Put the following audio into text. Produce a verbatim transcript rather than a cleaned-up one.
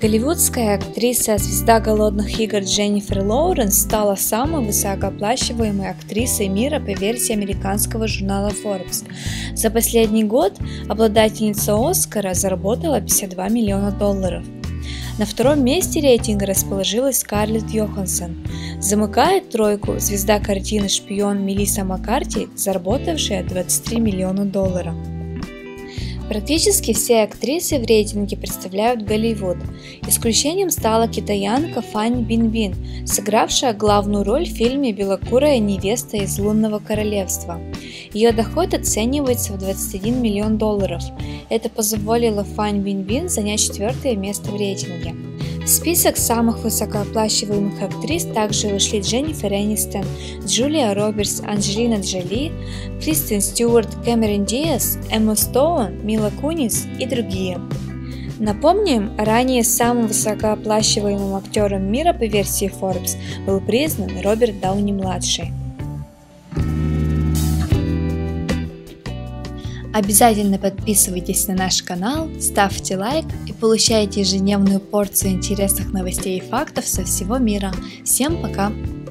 Голливудская актриса, звезда «Голодных игр» Дженнифер Лоуренс стала самой высокооплачиваемой актрисой мира по версии американского журнала Forbes. За последний год обладательница Оскара заработала пятьдесят два миллиона долларов. На втором месте рейтинга расположилась Скарлетт Йоханссон. Замыкает тройку звезда картины «Шпион» Мелисса Маккарти, заработавшая двадцать три миллиона долларов. Практически все актрисы в рейтинге представляют Голливуд. Исключением стала китаянка Фань Бинбин, сыгравшая главную роль в фильме «Белокурая невеста из лунного королевства». Ее доход оценивается в двадцать один миллион долларов. Это позволило Фань Бинбин занять четвертое место в рейтинге. В список самых высокооплачиваемых актрис также вышли Дженнифер Энистон, Джулия Робертс, Анджелина Джоли, Кристен Стюарт, Кэмерон Диаз, Эмма Стоун, Мила Кунис и другие. Напомним, ранее самым высокооплачиваемым актером мира по версии Forbes был признан Роберт Дауни-младший. Обязательно подписывайтесь на наш канал, ставьте лайк и получайте ежедневную порцию интересных новостей и фактов со всего мира. Всем пока!